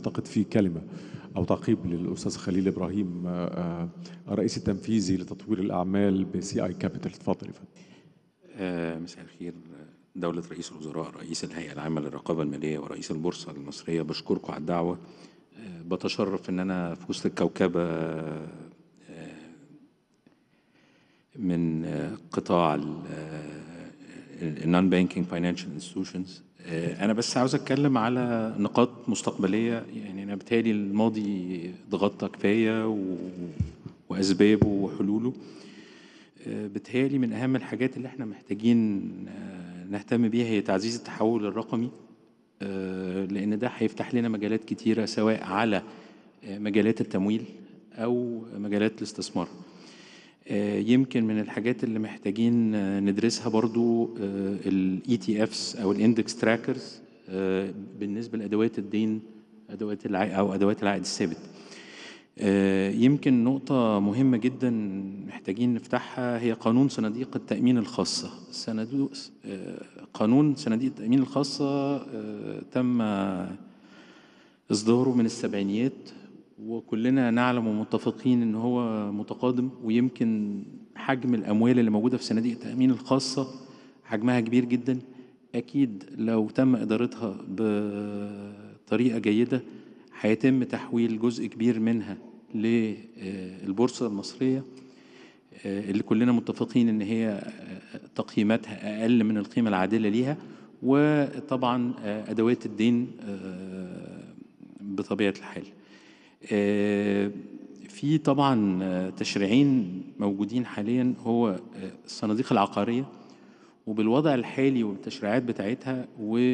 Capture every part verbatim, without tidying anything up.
أعتقد في كلمة أو تعقيب للأستاذ خليل إبراهيم آه، الرئيس التنفيذي لتطوير الأعمال بسي آي كابيتال. اتفضل يا فندم. آه، مساء الخير. دولة رئيس الوزراء، رئيس الهيئة العامة للرقابة المالية، ورئيس البورصة المصرية، بشكركم على الدعوة. آه، بتشرف إن أنا في وسط الكوكبة آه، من آه، قطاع النون بانكينج فاينانشال انستتيوشنز. أنا بس عاوز أتكلم على نقاط مستقبلية. يعني أنا بتهيألي الماضي ضغطها كفاية و... وأسبابه وحلوله. بتهيألي من أهم الحاجات اللي احنا محتاجين نهتم بيها هي تعزيز التحول الرقمي، لأن ده هيفتح لنا مجالات كتيرة سواء على مجالات التمويل أو مجالات الاستثمار. يمكن من الحاجات اللي محتاجين ندرسها برضو ال إي تي إفس أو الاندكس تراكرز بالنسبة لأدوات الدين، أدوات العائد أو أدوات العائد الثابت. يمكن نقطة مهمة جدا محتاجين نفتحها هي قانون صناديق التأمين الخاصة. صندوق قانون صناديق التأمين الخاصة تم إصداره من السبعينيات، وكلنا نعلم ومتفقين إن هو متقادم، ويمكن حجم الأموال اللي موجودة في صناديق التأمين الخاصة حجمها كبير جدا. أكيد لو تم إدارتها بطريقة جيدة هيتم تحويل جزء كبير منها للبورصة المصرية اللي كلنا متفقين إن هي تقييماتها أقل من القيمة العادلة ليها، وطبعا أدوات الدين بطبيعة الحال. في طبعا تشريعين موجودين حاليا، هو الصناديق العقارية، وبالوضع الحالي والتشريعات بتاعتها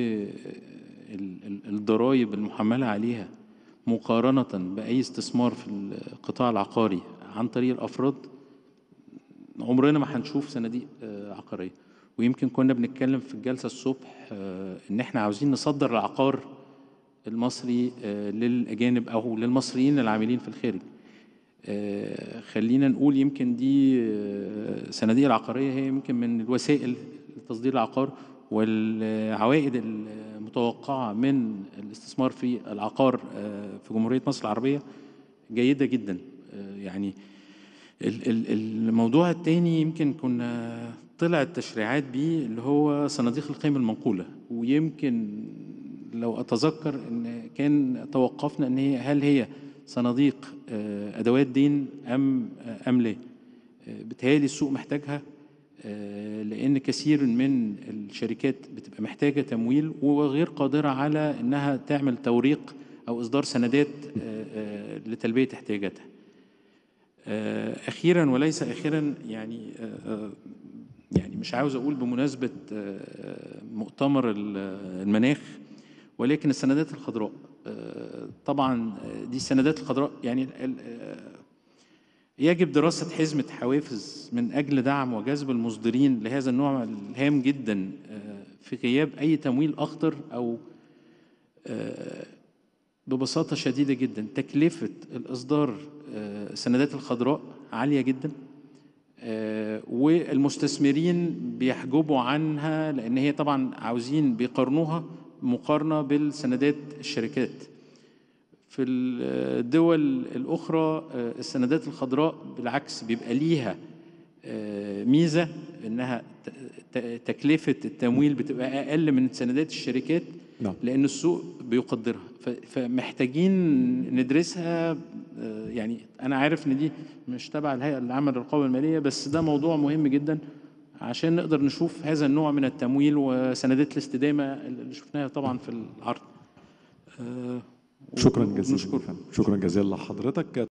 والضرائب المحملة عليها مقارنة بأي استثمار في القطاع العقاري عن طريق الأفراد، عمرنا ما هنشوف صناديق عقارية. ويمكن كنا بنتكلم في الجلسة الصبح إن احنا عاوزين نصدر العقار المصري للأجانب أو للمصريين العاملين في الخارج. خلينا نقول يمكن دي صناديق العقارية هي يمكن من الوسائل لتصدير العقار، والعوائد المتوقعة من الاستثمار في العقار في جمهورية مصر العربية جيدة جدا. يعني الموضوع الثاني يمكن كنا طلعت تشريعات بيه اللي هو صناديق القيمة المنقولة، ويمكن لو أتذكر إن كان توقفنا إن هي هل هي صناديق أدوات دين أم أم لا. بتهيألي السوق محتاجها، لأن كثير من الشركات بتبقى محتاجة تمويل وغير قادرة على إنها تعمل توريق أو إصدار سندات لتلبية احتياجاتها. أخيرا وليس أخيرا، يعني يعني مش عاوز أقول بمناسبة مؤتمر المناخ، ولكن السندات الخضراء طبعا دي السندات الخضراء يعني يجب دراسة حزمة حوافز من أجل دعم وجذب المصدرين لهذا النوع الهام جدا في غياب أي تمويل أخضر، أو ببساطة شديدة جدا تكلفة الإصدار السندات الخضراء عالية جدا، والمستثمرين بيحجبوا عنها لأن هي طبعا عاوزين بيقارنوها مقارنة بالسندات الشركات. في الدول الأخرى السندات الخضراء بالعكس بيبقى ليها ميزة إنها تكلفة التمويل بتبقى أقل من سندات الشركات لأن السوق بيقدرها. فمحتاجين ندرسها. يعني أنا عارف إن دي مش تبع الهيئة العامة للرقابة المالية، بس ده موضوع مهم جدا عشان نقدر نشوف هذا النوع من التمويل وسندات الاستدامة اللي شفناها طبعا في العرض. شكرا جزيلا. شكرا جزيلا لحضرتك.